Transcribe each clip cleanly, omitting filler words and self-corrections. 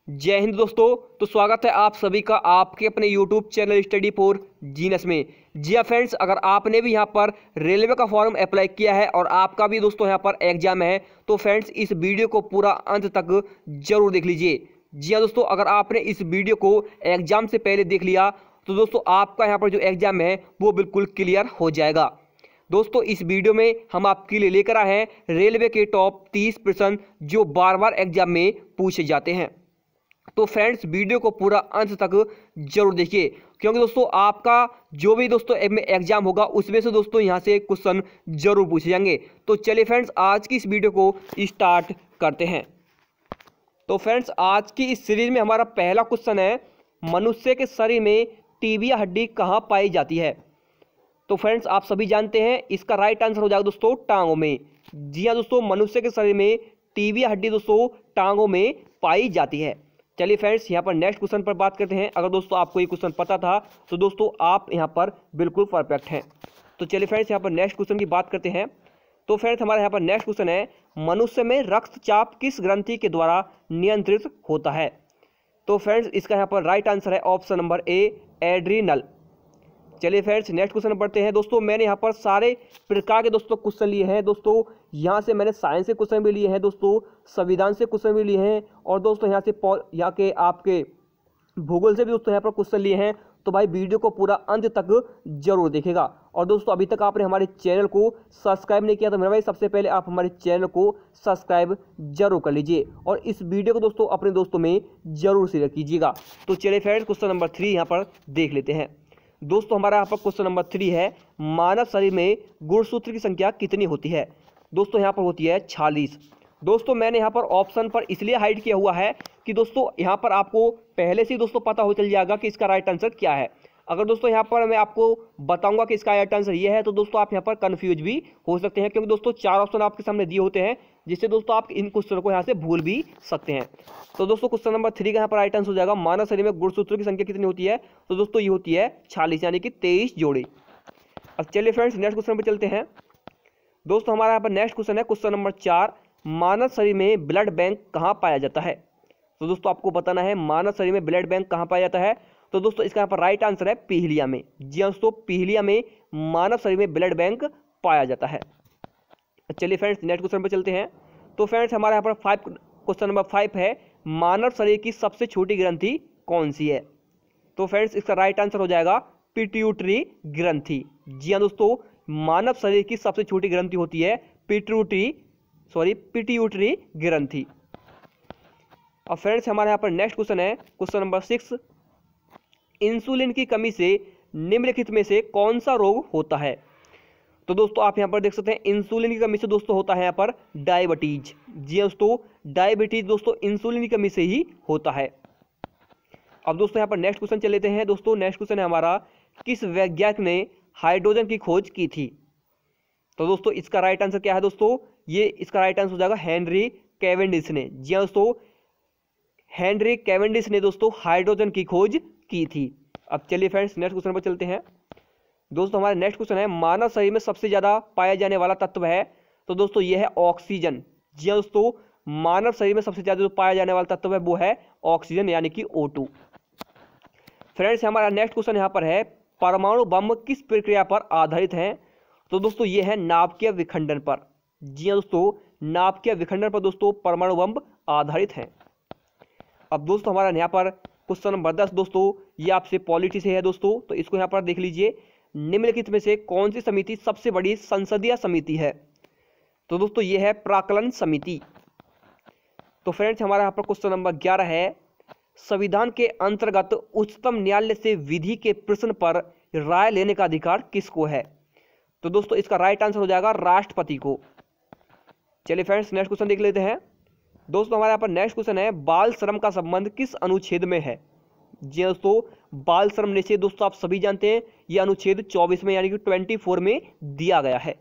जय हिंद दोस्तों। तो स्वागत है आप सभी का आपके अपने YouTube channel study for genius में। जी हाँ फ्रेंड्स, अगर आपने भी यहाँ पर रेलवे का फॉर्म अप्लाई किया है और आपका भी दोस्तों यहाँ पर एग्जाम है तो फ्रेंड्स इस वीडियो को पूरा अंत तक जरूर देख लीजिए। जी हाँ दोस्तों, अगर आपने इस वीडियो को एग्जाम से पहले देख लिया तो दोस्तों आपका यहाँ पर जो एग्जाम है वो बिल्कुल क्लियर हो जाएगा। दोस्तों इस वीडियो में हम आपके लिए लेकर आए हैं रेलवे के टॉप 30 प्रश्न जो बार बार एग्जाम में पूछे जाते हैं। तो फ्रेंड्स वीडियो को पूरा अंत तक जरूर देखिए, क्योंकि दोस्तों आपका जो भी दोस्तों एग्जाम होगा उसमें से दोस्तों यहाँ से क्वेश्चन जरूर पूछे जाएंगे। तो चलिए फ्रेंड्स आज की इस वीडियो को स्टार्ट करते हैं। तो फ्रेंड्स आज की इस सीरीज में हमारा पहला क्वेश्चन है, मनुष्य के शरीर में टीबिया हड्डी कहाँ पाई जाती है? तो फ्रेंड्स आप सभी जानते हैं इसका राइट आंसर हो जाएगा दोस्तों टांगों में। जी हाँ दोस्तों, मनुष्य के शरीर में टीबिया हड्डी दोस्तों टांगों में पाई जाती है। चलिए फ्रेंड्स यहाँ पर नेक्स्ट क्वेश्चन पर बात करते हैं। अगर दोस्तों आपको ये क्वेश्चन पता था तो दोस्तों आप यहाँ पर बिल्कुल परफेक्ट हैं। तो चलिए फ्रेंड्स यहाँ पर नेक्स्ट क्वेश्चन की बात करते हैं। तो फ्रेंड्स हमारे यहाँ पर नेक्स्ट क्वेश्चन है, मनुष्य में रक्तचाप किस ग्रंथि के द्वारा नियंत्रित होता है? तो फ्रेंड्स इसका यहाँ पर राइट आंसर है ऑप्शन नंबर ए, एड्रीनल। चलिए फ्रेंड्स नेक्स्ट क्वेश्चन बढ़ते हैं। दोस्तों मैंने यहाँ पर सारे प्रकार के दोस्तों क्वेश्चन लिए हैं। दोस्तों यहाँ से मैंने साइंस से क्वेश्चन भी लिए हैं, दोस्तों संविधान से क्वेश्चन भी लिए हैं, और दोस्तों यहाँ से यहाँ के आपके भूगोल से भी दोस्तों यहाँ पर क्वेश्चन लिए हैं। तो भाई वीडियो को पूरा अंत तक जरूर देखेगा। और दोस्तों अभी तक आपने हमारे चैनल को सब्सक्राइब नहीं किया तो मेरा भाई सबसे पहले आप हमारे चैनल को सब्सक्राइब जरूर कर लीजिए और इस वीडियो को दोस्तों अपने दोस्तों में जरूर शेयर कीजिएगा। तो चलिए फ्रेंड्स क्वेश्चन नंबर 3 यहाँ पर देख लेते हैं। दोस्तों हमारा यहाँ पर क्वेश्चन नंबर 3 है, मानव शरीर में गुणसूत्र की संख्या कितनी होती है? दोस्तों यहाँ पर होती है 46। दोस्तों मैंने यहाँ पर ऑप्शन पर इसलिए हाइड किया हुआ है कि दोस्तों यहाँ पर आपको पहले से ही दोस्तों पता हो चल जाएगा कि इसका राइट आंसर क्या है। अगर दोस्तों यहाँ पर मैं आपको बताऊंगा कि इसका राइट आंसर ये है तो दोस्तों आप यहाँ पर कंफ्यूज भी हो सकते हैं, क्योंकि दोस्तों 4 ऑप्शन आपके सामने दिए होते हैं जिससे दोस्तों आप इन क्वेश्चन को यहाँ से भूल भी सकते हैं। तो दोस्तों क्वेश्चन नंबर 3 का यहाँ पर राइट आंसर हो जाएगा, मानव शरीर में गुणसूत्रों की संख्या कितनी होती है? तो दोस्तों ये होती है 46 यानी कि 23 जोड़ी। अब चलिए फ्रेंड्स नेक्स्ट क्वेश्चन पर चलते हैं। दोस्तों हमारा यहाँ पर नेक्स्ट क्वेश्चन है क्वेश्चन नंबर 4, मानव शरीर में ब्लड बैंक कहाँ पाया जाता है? तो दोस्तों आपको बताना है मानव शरीर में ब्लड बैंक कहाँ पाया जाता है। तो दोस्तों इसका यहाँ पर राइट आंसर है पीलिया में। जी हाँ दोस्तों, पीलिया में मानव शरीर में ब्लड बैंक पाया जाता है। चलिए फ्रेंड्स नेक्स्ट क्वेश्चन पर चलते हैं। तो फ्रेंड्स हमारे यहाँ पर क्वेश्चन नंबर 5 है, मानव शरीर की सबसे छोटी ग्रंथि कौन सी है? तो फ्रेंड्स इसका राइट आंसर हो जाएगा पिट्यूटरी ग्रंथि। जी हाँ दोस्तों, मानव शरीर की सबसे छोटी ग्रंथि होती है पिट्यूटरी ग्रंथि। अब फ्रेंड्स हमारे यहाँ पर नेक्स्ट क्वेश्चन है क्वेश्चन नंबर 6, इंसुलिन की कमी से निम्नलिखित में से कौन सा रोग होता है? तो दोस्तों आप यहाँ पर देख सकते हैं इंसुलिन की कमी से दोस्तों होता है यहाँ पर डायबिटीज। जी दोस्तों, डायबिटीज दोस्तों इंसुलिन की कमी से ही होता है। अब दोस्तों यहाँ पर नेक्स्ट क्वेश्चन चल लेते हैं। दोस्तों नेक्स्ट क्वेश्चन है हमारा, किस वैज्ञानिक ने हाइड्रोजन की खोज की थी? तो दोस्तों इसका राइट आंसर क्या है? दोस्तों ये इसका राइट आंसर हो जाएगा हेनरी कैवेंडिश ने। जी हाँ दोस्तों, हेनरी कैवेंडिश ने दोस्तों हाइड्रोजन की खोज की थी। अब चलिए फ्रेंड्स नेक्स्ट क्वेश्चन पर चलते हैं। दोस्तों हमारा नेक्स्ट क्वेश्चन है, मानव शरीर में सबसे ज्यादा पाया जाने वाला तत्व है? तो दोस्तों ये है ऑक्सीजन। जी हाँ दोस्तों, मानव शरीर में सबसे ज्यादा जो पाया जाने वाला तत्व है वो है ऑक्सीजन यानी कि O2। फ्रेंड्स हमारा नेक्स्ट क्वेश्चन यहाँ पर है, परमाणु बम किस प्रक्रिया पर आधारित है? तो दोस्तों ये है नाभिकीय विखंडन पर। जी हाँ दोस्तों, नाभिकीय विखंडन पर दोस्तों परमाणु बम आधारित है। अब दोस्तों हमारा यहाँ पर क्वेश्चन नंबर 10 दोस्तों ये आपसे पॉलिटी से है दोस्तों, तो इसको यहाँ पर देख लीजिए, निम्नलिखित में से कौन सी समिति सबसे बड़ी संसदीय समिति है? तो दोस्तों ये है प्राक्कलन समिति। तो फ्रेंड्स हमारा यहाँ पर क्वेश्चन नंबर 11 है, संविधान के अंतर्गत उच्चतम न्यायालय से विधि के प्रश्न पर राय लेने का अधिकार किसको है? तो दोस्तों इसका राइट आंसर हो जाएगा राष्ट्रपति को। चलिए फ्रेंड्स नेक्स्ट क्वेश्चन देख लेते हैं। दोस्तों हमारे यहाँ पर नेक्स्ट क्वेश्चन है, बाल श्रम का संबंध किस अनुच्छेद में है? जी दोस्तों, बाल श्रम निषेध दोस्तों आप सभी जानते हैं ये अनुच्छेद 24 में यानी कि 24 में दिया गया है।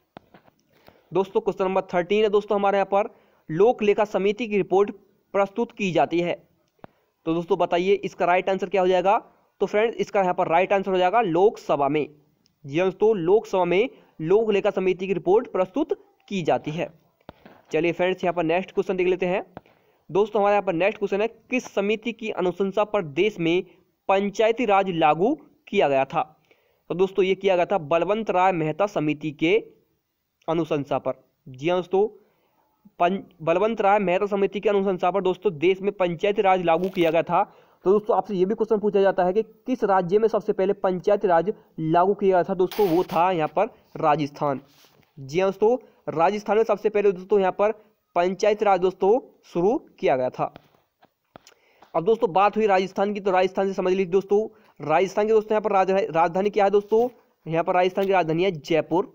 दोस्तों क्वेश्चन नंबर 13 है दोस्तों, हमारे यहाँ पर लोक लेखा समिति की रिपोर्ट प्रस्तुत की जाती है। तो दोस्तों बताइए इसका राइट आंसर क्या हो जाएगा? तो फ्रेंड्स इसका यहाँ पर राइट आंसर हो जाएगा लोकसभा में। जी दोस्तों, लोकसभा में लोक लेखा समिति की रिपोर्ट प्रस्तुत की जाती है। चलिए फ्रेंड्स यहाँ पर नेक्स्ट क्वेश्चन देख लेते हैं। दोस्तों हमारे यहाँ पर नेक्स्ट क्वेश्चन है, किस समिति की अनुशंसा पर देश में पंचायती राज लागू किया गया था? तो दोस्तों ये किया गया था बलवंत राय मेहता समिति के अनुशंसा पर। जी हाँ दोस्तों, बलवंत राय मेहता समिति के अनुशंसा पर दोस्तों देश में पंचायती राज लागू किया गया था। तो दोस्तों आपसे ये भी क्वेश्चन पूछा जाता है कि किस राज्य में सबसे पहले पंचायती राज लागू किया गया था? दोस्तों वो था यहाँ पर राजस्थान। जी हाँ दोस्तों, राजस्थान में सबसे पहले दोस्तों यहाँ पर पंचायती राज दोस्तों शुरू किया गया था। अब दोस्तों बात हुई राजस्थान की, तो राजस्थान से समझ लीजिए दोस्तों, राजस्थान के दोस्तों यहाँ पर राजधानी क्या है दोस्तों? यहाँ पर राजस्थान की राजधानी है जयपुर।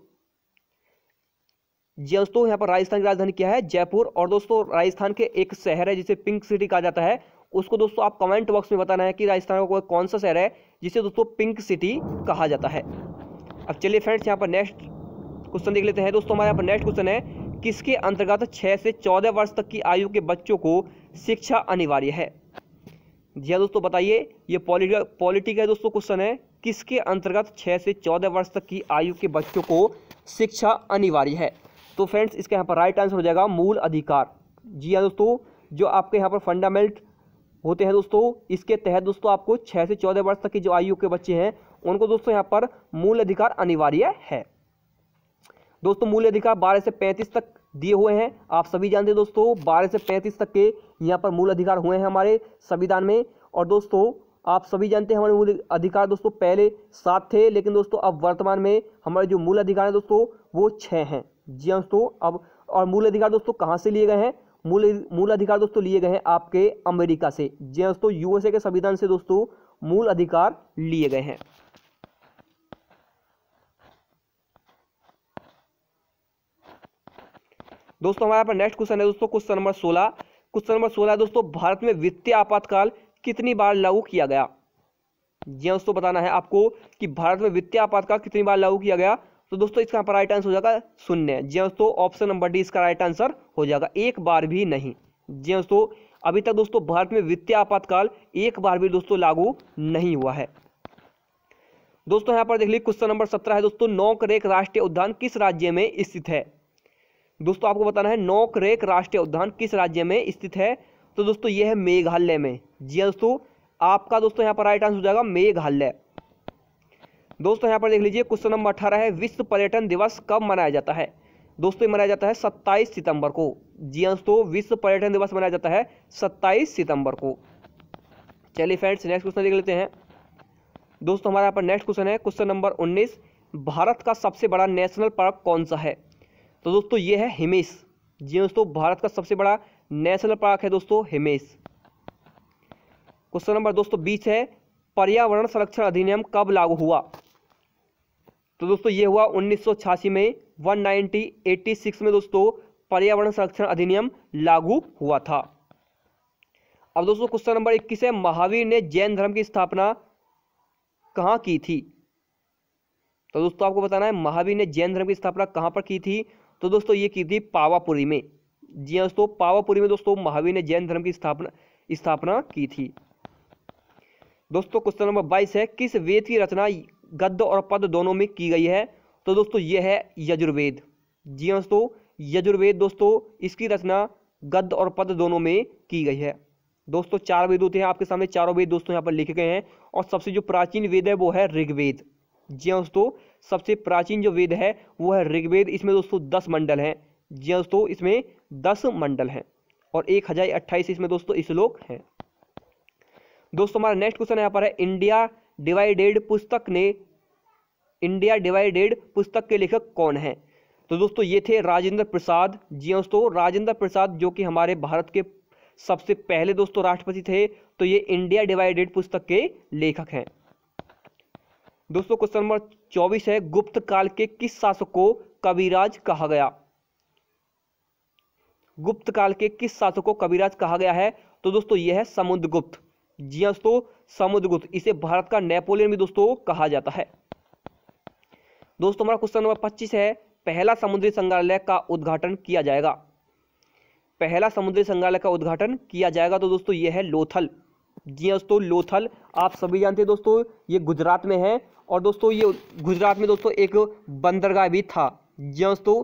जी दोस्तों, यहाँ पर राजस्थान की राजधानी क्या है? जयपुर। और दोस्तों राजस्थान के एक शहर है जिसे पिंक सिटी कहा जाता है, उसको दोस्तों आप कमेंट बॉक्स में बताना है कि राजस्थान का कौन सा शहर है जिसे दोस्तों पिंक सिटी कहा जाता है। अब चलिए फ्रेंड्स यहाँ पर नेक्स्ट क्वेश्चन देख लेते हैं। दोस्तों हमारे यहाँ पर नेक्स्ट क्वेश्चन है, किसके अंतर्गत 6 से 14 वर्ष तक की आयु के बच्चों को शिक्षा अनिवार्य है? जी हाँ दोस्तों बताइए, ये पॉलिटी का दोस्तों क्वेश्चन है, किसके अंतर्गत 6 से 14 वर्ष तक की आयु के बच्चों को शिक्षा अनिवार्य है? तो फ्रेंड्स इसका यहाँ पर राइट आंसर हो जाएगा मूल अधिकार। जी हाँ दोस्तों, जो आपके यहाँ पर फंडामेंट होते हैं दोस्तों, इसके तहत दोस्तों आपको 6 से 14 वर्ष तक की जो आयु के बच्चे हैं उनको दोस्तों यहाँ पर मूल अधिकार अनिवार्य है। दोस्तों मूल अधिकार 12 से 35 तक दिए हुए हैं, आप सभी जानते हैं दोस्तों 12 से 35 तक के यहाँ पर मूल अधिकार हुए हैं हमारे संविधान में। और दोस्तों आप सभी जानते हैं हमारे मूल अधिकार दोस्तों पहले 7 थे, लेकिन दोस्तों अब वर्तमान में हमारे जो मूल अधिकार है दोस्तों वो 6 हैं। जी हाँ दोस्तों, अब और मूल अधिकार दोस्तों कहाँ से लिए गए हैं? मूल अधिकार दोस्तों लिए गए हैं आपके अमेरिका से। जी हाँ दोस्तों, यूएसए के संविधान से दोस्तों मूल अधिकार लिए गए हैं। दोस्तों हमारे यहाँ पर नेक्स्ट क्वेश्चन है दोस्तों क्वेश्चन नंबर 16। क्वेश्चन नंबर 16 है दोस्तों, भारत में वित्तीय आपातकाल कितनी बार लागू किया गया? जी हाँ दोस्तों, बताना है आपको कि भारत में वित्तीय आपातकाल कितनी बार लागू किया गया। तो दोस्तों इसका यहाँ पर राइट आंसर हो जाएगा 0। जी हाँ दोस्तों, ऑप्शन नंबर डी इसका राइट आंसर हो जाएगा, एक बार भी नहीं। जी हाँ दोस्तों, अभी तक दोस्तों भारत में वित्तीय आपातकाल एक बार भी दोस्तों लागू नहीं हुआ है। दोस्तों यहाँ पर देख लीजिए क्वेश्चन नंबर 17 है दोस्तों, नोकरेक राष्ट्रीय उद्यान किस राज्य में स्थित है? दोस्तों आपको बताना है नोकरेक राष्ट्रीय उद्यान किस राज्य में स्थित है। तो दोस्तों ये है मेघालय में। जी हाँ दोस्तों, आपका दोस्तों यहाँ पर राइट आंसर हो जाएगा मेघालय। दोस्तों यहाँ पर देख लीजिए क्वेश्चन नंबर 18 है, विश्व पर्यटन दिवस कब मनाया जाता है? दोस्तों मनाया जाता है 27 सितंबर को। जी हाँ दोस्तों, विश्व पर्यटन दिवस मनाया जाता है 27 सितंबर को। चलिए फ्रेंड्स नेक्स्ट क्वेश्चन देख लेते हैं। दोस्तों हमारे यहाँ पर नेक्स्ट क्वेश्चन है क्वेश्चन नंबर 19, भारत का सबसे बड़ा नेशनल पार्क कौन सा है? तो दोस्तों ये है हिमेश। जी दोस्तों, भारत का सबसे बड़ा नेशनल पार्क है दोस्तों हिमेश। क्वेश्चन नंबर दोस्तों 20 है, पर्यावरण संरक्षण अधिनियम कब लागू हुआ? तो दोस्तों ये हुआ 1986 में, 1986 में दोस्तों पर्यावरण संरक्षण अधिनियम लागू हुआ था। अब दोस्तों क्वेश्चन नंबर 21 है, महावीर ने जैन धर्म की स्थापना कहाँ की थी? तो दोस्तों आपको बताना है महावीर ने जैन धर्म की स्थापना कहाँ पर की थी। तो दोस्तों ये की थी पावापुरी में। जी हाँ दोस्तों, पावापुरी में दोस्तों महावीर ने जैन धर्म की स्थापना की थी। दोस्तों क्वेश्चन नंबर 22 है, किस वेद की रचना गद्य और पद दोनों में की गई है? तो दोस्तों ये है यजुर्वेद। जी हाँ दोस्तों, यजुर्वेद दोस्तों इसकी रचना गद्य और पद दोनों में की गई है। दोस्तों 4 वेद होते हैं आपके सामने, चारों वेद दोस्तों यहाँ पर लिखे गए हैं, और सबसे जो प्राचीन वेद है वो है ऋग्वेद। जी हाँ दोस्तों, सबसे प्राचीन जो वेद है वो है ऋग्वेद। इसमें दोस्तों 10 मंडल हैं। जी हाँ दोस्तों, इसमें 10 मंडल हैं और 1028 इसमें दोस्तों श्लोक हैं। दोस्तों हमारा नेक्स्ट क्वेश्चन यहाँ पर है, इंडिया डिवाइडेड पुस्तक के लेखक कौन है? तो दोस्तों ये थे राजेंद्र प्रसाद। जी हाँ दोस्तों, राजेंद्र प्रसाद जो कि हमारे भारत के सबसे पहले दोस्तों राष्ट्रपति थे, तो ये इंडिया डिवाइडेड पुस्तक के लेखक हैं। दोस्तों क्वेश्चन नंबर 24 है, गुप्त काल के किस शासक को कविराज कहा गया? गुप्त काल के किस शासक को कविराज कहा गया है? तो दोस्तों यह है समुद्रगुप्त। जी हाँ दोस्तों, समुद्रगुप्त, इसे भारत का नेपोलियन भी दोस्तों कहा जाता है। दोस्तों हमारा क्वेश्चन नंबर 25 है, पहला समुद्री संग्रहालय का उद्घाटन किया जाएगा? पहला समुद्री संग्रहालय का उद्घाटन किया जाएगा तो दोस्तों यह है लोथल। जी हाँ दोस्तों, लोथल आप सभी जानते हैं दोस्तों, ये गुजरात में है, और दोस्तों ये गुजरात में दोस्तों एक बंदरगाह भी था। जी हाँ दोस्तों,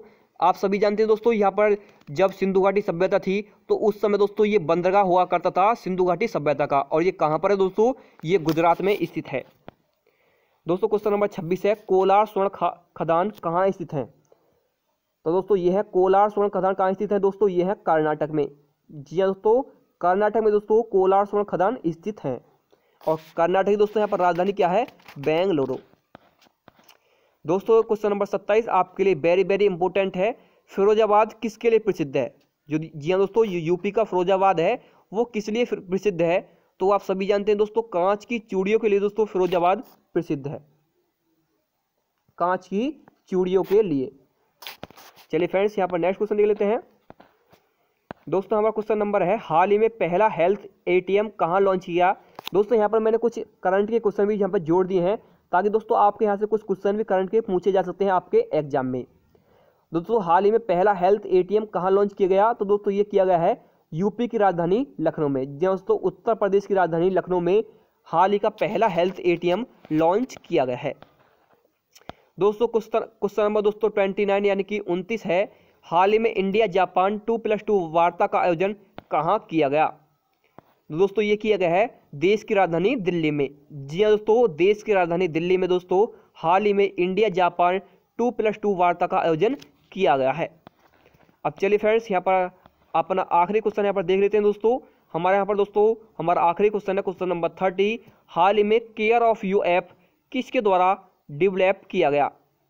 आप सभी जानते हैं दोस्तों, यहाँ पर जब सिंधु घाटी सभ्यता थी तो उस समय दोस्तों ये बंदरगाह हुआ करता था सिंधु घाटी सभ्यता का, और ये कहाँ पर है दोस्तों, ये गुजरात में स्थित है। दोस्तों क्वेश्चन नंबर 26 है, कोलार स्वर्ण खदान कहाँ स्थित है? तो दोस्तों ये है कोलार स्वर्ण खदान कहाँ स्थित है दोस्तों, ये है कर्नाटक में। जी हाँ दोस्तों, कर्नाटक में दोस्तों कोलार स्वर्ण खदान स्थित है, और कर्नाटक की दोस्तों यहाँ पर राजधानी क्या है, बेंगलुरु। दोस्तों क्वेश्चन नंबर 27 आपके लिए वेरी वेरी इंपॉर्टेंट है, फिरोजाबाद किसके लिए प्रसिद्ध है? जो जी हाँ दोस्तों, यूपी का फिरोजाबाद है वो किस लिए प्रसिद्ध है? तो आप सभी जानते हैं दोस्तों, कांच की चूड़ियों के लिए दोस्तों फिरोजाबाद प्रसिद्ध है, कांच की चूड़ियों के लिए। चलिए फ्रेंड्स, यहाँ पर नेक्स्ट क्वेश्चन देख लेते हैं। दोस्तों हमारा क्वेश्चन नंबर है, हाल ही में पहला हेल्थ एटीएम कहाँ लॉन्च किया? दोस्तों यहाँ पर मैंने कुछ करंट के क्वेश्चन भी यहाँ पर जोड़ दिए हैं, ताकि दोस्तों आपके यहाँ से कुछ क्वेश्चन भी करंट के पूछे जा सकते हैं आपके एग्जाम में। दोस्तों हाल ही में पहला हेल्थ एटीएम कहाँ लॉन्च किया गया? तो दोस्तों ये किया गया है यूपी की राजधानी लखनऊ में। दोस्तों उत्तर प्रदेश की राजधानी लखनऊ में हाल ही का पहला हेल्थ एटीएम लॉन्च किया गया है। दोस्तों क्वेश्चन नंबर दोस्तों 29 यानी कि 29 है, हाल ही में इंडिया जापान 2+2 वार्ता का आयोजन कहाँ किया गया? दोस्तों ये किया गया है देश की राजधानी दिल्ली में। जी हाँ दोस्तों, देश की राजधानी दिल्ली में दोस्तों हाल ही में इंडिया जापान 2+2 वार्ता का आयोजन किया गया है। अब चलिए फ्रेंड्स, यहाँ पर अपना आखिरी क्वेश्चन यहाँ पर देख लेते हैं दोस्तों। हमारे यहाँ पर दोस्तों हमारा आखिरी क्वेश्चन है क्वेश्चन नंबर 30, हाल ही में केयर ऑफ यू ऐप किसके द्वारा डेवलप किया गया?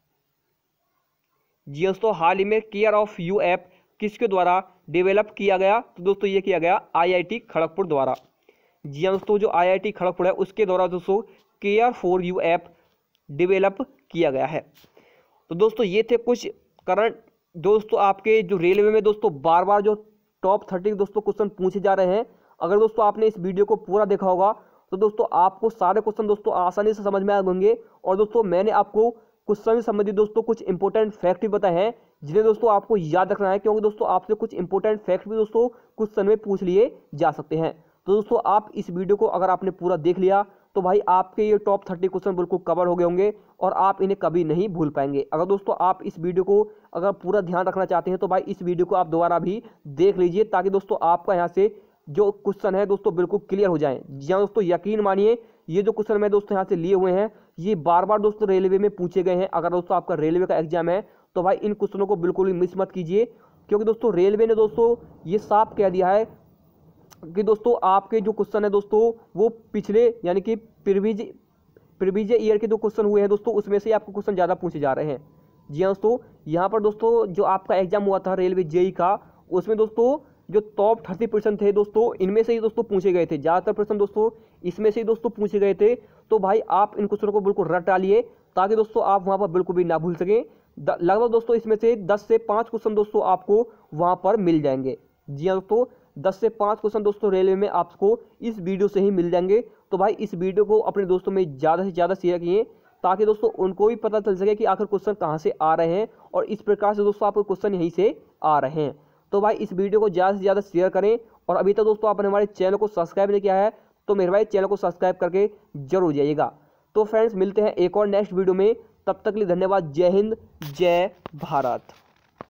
जी दोस्तों, हाल ही में केयर ऑफ यू ऐप किसके द्वारा डेवलप किया गया? तो दोस्तों ये किया गया आईआईटी खड़गपुर द्वारा। जी हाँ दोस्तों, जो आईआईटी खड़गपुर है उसके द्वारा दोस्तों care for you app develop किया गया है। तो दोस्तों ये थे कुछ करंट दोस्तों आपके जो रेलवे में दोस्तों बार बार जो टॉप 30 दोस्तों क्वेश्चन पूछे जा रहे हैं। अगर दोस्तों आपने इस वीडियो को पूरा देखा होगा तो दोस्तों आपको सारे क्वेश्चन दोस्तों आसानी से समझ में आ होंगे। और दोस्तों मैंने आपको क्वेश्चन से संबंधित दोस्तों कुछ इंपॉर्टेंट फैक्ट भी बताए हैं, जिन्हें दोस्तों आपको याद रखना है, क्योंकि दोस्तों आपसे कुछ इंपॉर्टेंट फैक्ट भी दोस्तों क्वेश्चन में पूछ लिए जा सकते हैं। तो दोस्तों आप इस वीडियो को अगर आपने पूरा देख लिया तो भाई आपके ये टॉप 30 क्वेश्चन बिल्कुल कवर हो गए होंगे और आप इन्हें कभी नहीं भूल पाएंगे। अगर दोस्तों आप इस वीडियो को अगर पूरा ध्यान रखना चाहते हैं तो भाई इस वीडियो को आप दोबारा भी देख लीजिए, ताकि दोस्तों आपका यहाँ से जो क्वेश्चन है दोस्तों बिल्कुल क्लियर हो जाए। जी हाँ दोस्तों, यकीन मानिए ये जो क्वेश्चन मैं दोस्तों यहाँ से लिए हुए हैं ये बार बार दोस्तों रेलवे में पूछे गए हैं। अगर दोस्तों आपका रेलवे का एग्जाम है तो भाई इन क्वेश्चनों को बिल्कुल ही मिस मत कीजिए, क्योंकि दोस्तों रेलवे ने दोस्तों ये साफ कह दिया है कि दोस्तों आपके जो क्वेश्चन है दोस्तों वो पिछले यानी कि प्रीवियस ईयर के जो क्वेश्चन हुए हैं दोस्तों उसमें से आपको क्वेश्चन ज़्यादा पूछे जा रहे हैं। जी हाँ दोस्तों, यहाँ पर दोस्तों जो आपका एग्जाम हुआ था रेलवे जेई का, उसमें दोस्तों जो टॉप 30% थे दोस्तों इनमें से ही दोस्तों पूछे गए थे, ज़्यादातर प्रश्न दोस्तों इसमें से ही दोस्तों पूछे गए थे। तो भाई आप इन क्वेश्चनों को बिल्कुल रट डालिए, ताकि दोस्तों आप वहाँ पर बिल्कुल भी ना भूल सकें। लगभग दोस्तों इसमें से 10 से 5 क्वेश्चन दोस्तों आपको वहाँ पर मिल जाएंगे। जी हाँ दोस्तों, 10 से 5 क्वेश्चन दोस्तों रेलवे में आपको इस वीडियो से ही मिल जाएंगे। तो भाई इस वीडियो को अपने दोस्तों में ज़्यादा से ज़्यादा शेयर किए, ताकि दोस्तों उनको भी पता चल सके कि आखिर क्वेश्चन कहाँ से आ रहे हैं, और इस प्रकार से दोस्तों आपको क्वेश्चन यहीं से आ रहे हैं। तो भाई इस वीडियो को ज़्यादा से ज़्यादा शेयर करें, और अभी तक दोस्तों आपने हमारे चैनल को सब्सक्राइब नहीं किया है तो मेरे भाई चैनल को सब्सक्राइब करके जरूर जाइएगा। तो फ्रेंड्स मिलते हैं एक और नेक्स्ट वीडियो में, तब तक के लिए धन्यवाद। जय हिंद, जय भारत।